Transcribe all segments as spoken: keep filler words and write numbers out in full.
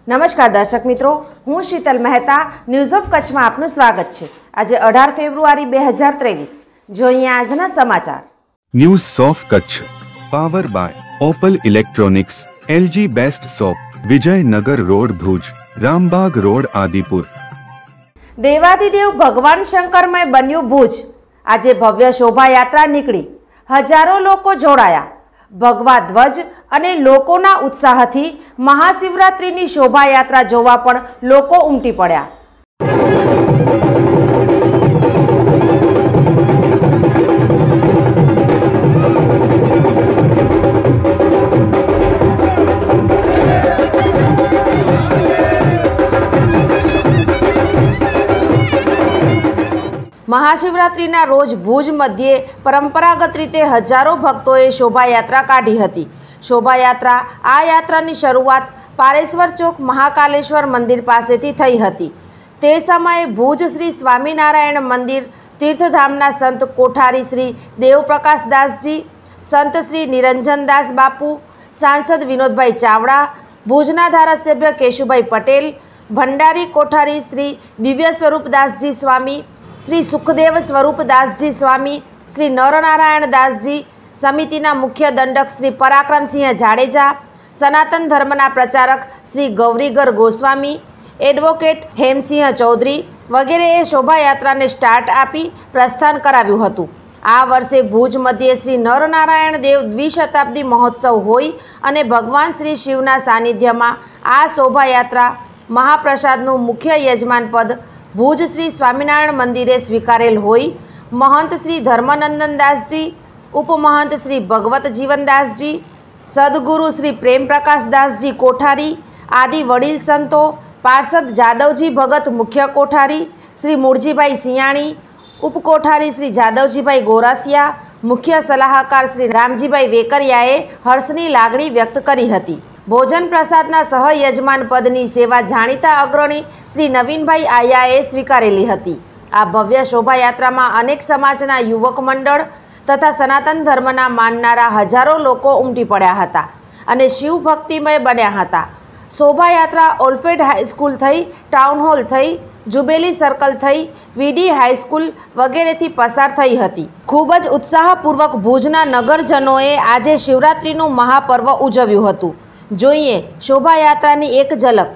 નમસ્કાર દર્શક મિત્રો, હું શીતલ મહેતા ન્યૂઝ ઓફ કચ્છમાં આપનું સ્વાગત છે। આજે અઢાર ફેબ્રુઆરી બે હજાર ત્રેવીસ। જોઈએ આજના સમાચાર। News of Kutch power by Opal electronics, LG best shop, Vijaynagar road Bhuj, Rambag road Adipur. દેવાધિદેવ ભગવાન શંકરમય બન્યું ભુજ। આજે ભવ્ય શોભાયાત્રા નીકળી, હજારો લોકો જોડાયા। ભગવા ધ્વજ અને લોકોના ઉત્સાહથી મહાશિવરાત્રિની શોભાયાત્રા જોવા પણ લોકો ઉમટી પડ્યા। મહાશિવરાત્રિના રોજ ભુજ મધ્યે પરંપરાગત રીતે હજારો ભક્તોએ શોભાયાત્રા કાઢી હતી। શોભાયાત્રા આ યાત્રાની શરૂઆત પારેશ્વર ચોક મહાકાલેશ્વર મંદિર પાસેથી થઈ હતી। તે સમયે ભુજ શ્રી સ્વામિનારાયણ મંદિર તીર્થધામના સંત કોઠારી શ્રી દેવપ્રકાશદાસજી, સંત શ્રી નિરંજનદાસ બાપુ, સાંસદ વિનોદભાઈ ચાવડા, ભુજના ધારાસભ્ય કેશુભાઈ પટેલ, ભંડારી કોઠારી શ્રી દિવ્ય સ્વરૂપદાસજી સ્વામી, શ્રી સુખદેવ સ્વરૂપદાસજી સ્વામી, શ્રી નરનારાયણ દાસજી, સમિતિના મુખ્ય દંડક શ્રી પરાક્રમસિંહ જાડેજા, સનાતન ધર્મના પ્રચારક શ્રી ગૌરીગર ગોસ્વામી, એડવોકેટ હેમસિંહ ચૌધરી વગેરેએ શોભાયાત્રાને સ્ટાર્ટ આપી પ્રસ્થાન કરાવ્યું હતું। આ વર્ષે ભુજ મધ્યે શ્રી નરનારાયણ દેવ દ્વિશતાબ્દી મહોત્સવ હોય અને ભગવાન શ્રી શિવના સાનિધ્યમાં આ શોભાયાત્રા મહાપ્રસાદનું મુખ્ય યજમાન પદ ભુજ શ્રી સ્વામિનારાયણ મંદિરે સ્વીકારેલ હોય મહંત શ્રી ધર્મનંદનદાસજી, ઉપમહંત શ્રી ભગવત જીવનદાસજી, સદગુરુ શ્રી પ્રેમપ્રકાશદાસજી કોઠારી આદિ વડીલ સંતો, પાર્ષદ જાદવજી ભગત મુખ્ય કોઠારી, શ્રી મૂળજીભાઈ સિયાણી, ઉપકોઠારી શ્રી જાદવજીભાઈ ગોરાસિયા, મુખ્ય સલાહકાર શ્રી રામજીભાઈ વેકરિયાએ હર્ષની લાગણી વ્યક્ત કરી હતી। ભોજન પ્રસાદના સહયજમાન પદની સેવા જાણીતા અગ્રણી શ્રી નવીનભાઈ આયાએ સ્વીકારેલી હતી। આ ભવ્ય શોભાયાત્રામાં અનેક સમાજના યુવક મંડળ તથા સનાતન ધર્મના માનનારા હજારો લોકો ઉમટી પડ્યા હતા અને શિવ ભક્તિમય બન્યા હતા। શોભાયાત્રા ઓલ્ફેડ હાઈસ્કૂલ થઈ, ટાઉન હોલ થઈ, જુબેલી સર્કલ થઈ, વીડી હાઈસ્કૂલ વગેરેથી પસાર થઈ હતી। ખૂબ જ ઉત્સાહપૂર્વક ભુજના નગરજનોએ આજે શિવરાત્રિનું મહાપર્વ ઉજવ્યું હતું। જોઈએ શોભાયાત્રાની એક ઝલક।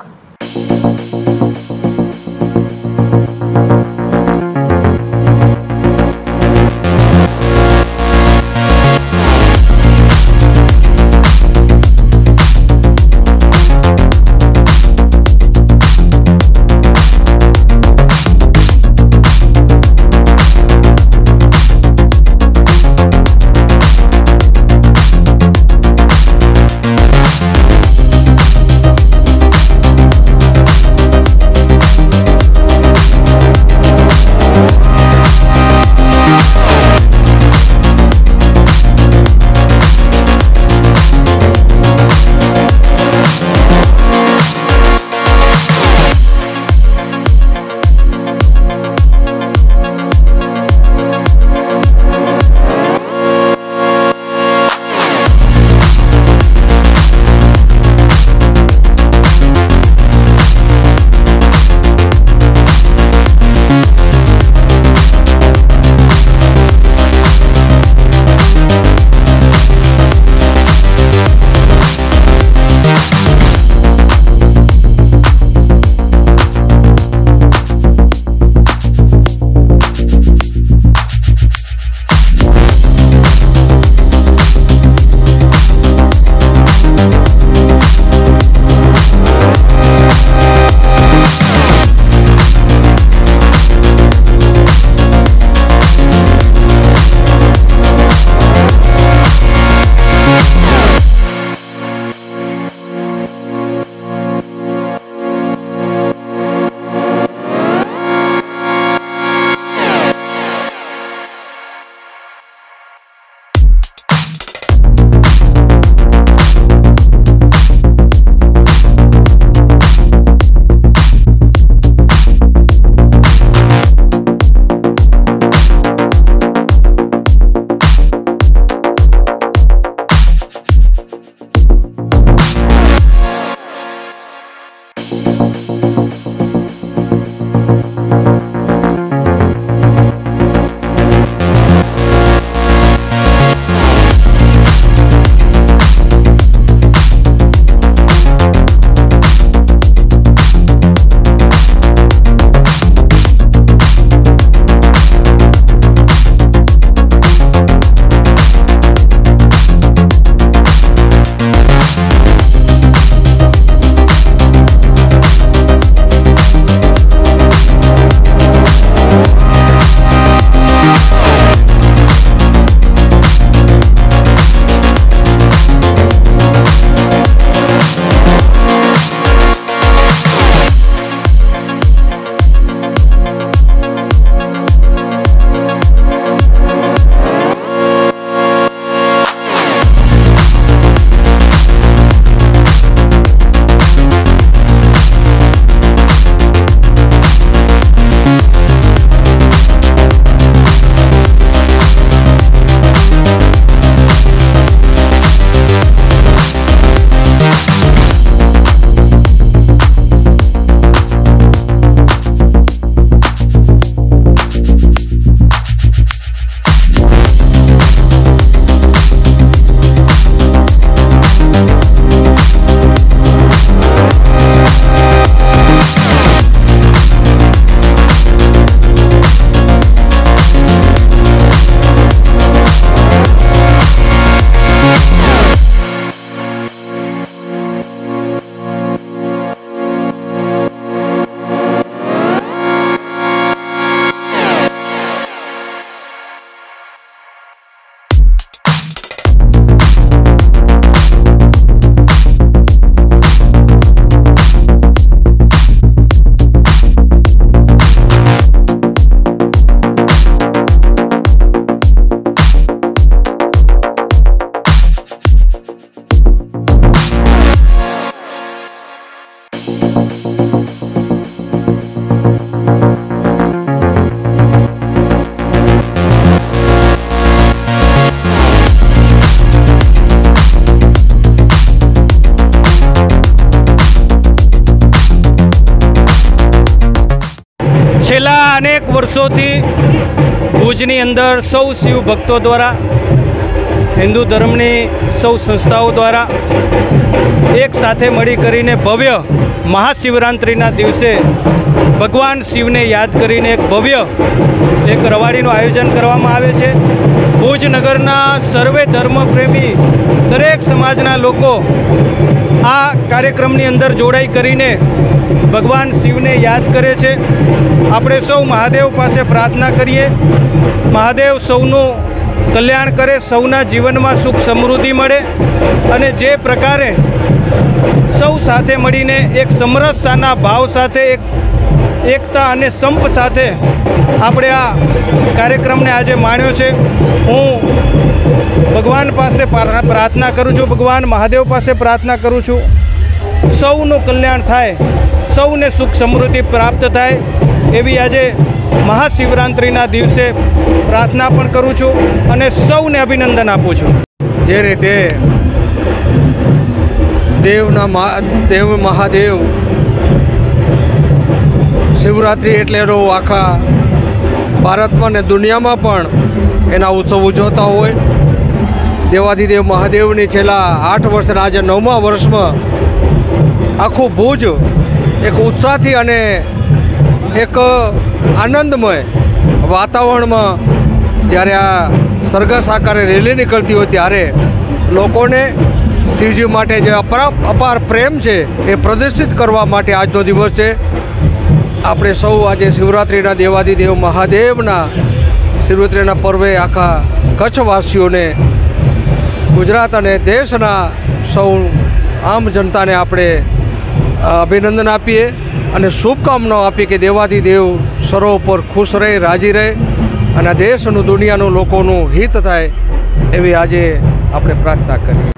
છેલ્લા અનેક વર્ષોથી ભુજની અંદર સૌ શિવ ભક્તો દ્વારા, હિન્દુ ધર્મની સૌ સંસ્થાઓ દ્વારા એક સાથે મળી કરીને ભવ્ય મહાશિવરાત્રિના દિવસે ભગવાન શિવને યાદ કરીને એક ભવ્ય એક રવાડીનું આયોજન કરવામાં આવે છે। ભુજ નગરના સર્વે ધર્મપ્રેમી દરેક સમાજના લોકો આ કાર્યક્રમની અંદર જોડાઈ કરીને ભગવાન શિવને યાદ કરે છે। આપણે સૌ મહાદેવ પાસે પ્રાર્થના કરીએ, મહાદેવ સૌનું કલ્યાણ કરે, સૌના જીવનમાં સુખ સમૃદ્ધિ મળે અને જે પ્રકારે સૌ સાથે મળીને એક સમરસતાના ભાવ સાથે, એક એકતા અને સંપ સાથે આપણે આ કાર્યક્રમને આજે માણ્યો છે। હું ભગવાન પાસે પ્રાર્થના કરું છું, ભગવાન મહાદેવ પાસે પ્રાર્થના કરું છું, સૌનું કલ્યાણ થાય, સૌને સુખ સમૃદ્ધિ પ્રાપ્ત થાય એવી આજે મહાશિવરાત્રિના દિવસે પ્રાર્થના પણ કરું છું અને સૌને અભિનંદન આપું છું। જે રીતે દેવના દેવ મહાદેવ શિવરાત્રિ એટલે એનો આખા ભારતમાં ને દુનિયામાં પણ એના ઉત્સવ ઉજવતા હોય। દેવાધિદેવ મહાદેવની છેલ્લા આઠ વર્ષના આજે નવમા વર્ષમાં આખું ભુજ એક ઉત્સાહથી અને એક આનંદમય વાતાવરણમાં જ્યારે આ સરઘસ આકારે રેલી નીકળતી હોય ત્યારે લોકોને શિવજી માટે જે અપાર અપાર પ્રેમ છે એ પ્રદર્શિત કરવા માટે આજનો દિવસ છે। આપણે સૌ આજે શિવરાત્રિના દેવાધિદેવ મહાદેવના શિવરાત્રિના પર્વે આખા કચ્છવાસીઓને, ગુજરાત અને દેશના સૌ આમ જનતાને આપણે અભિનંદન આપીએ અને શુભકામનાઓ આપીએ કે દેવાધિદેવ સર્વ પર ખુશ રહે, રાજી રહે અને દેશનું, દુનિયાનું, લોકોનું હિત થાય એવી આજે આપણે પ્રાર્થના કરીએ।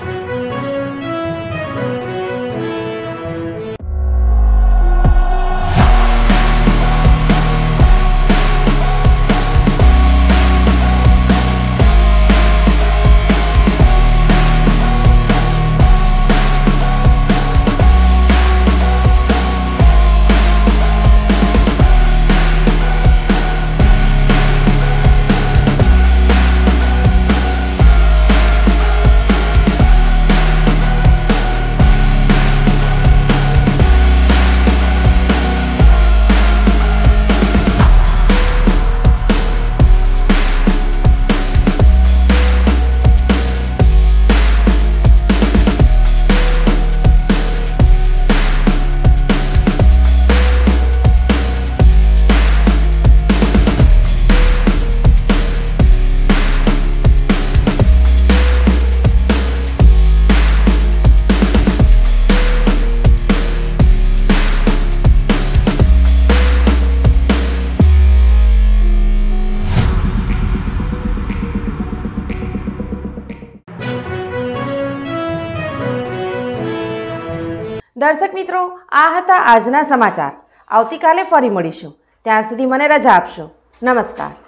દર્શક મિત્રો, આ હતા આજના સમાચાર। આવતીકાલે ફરી મળીશું, ત્યાં સુધી મને રજા આપશો। નમસ્કાર।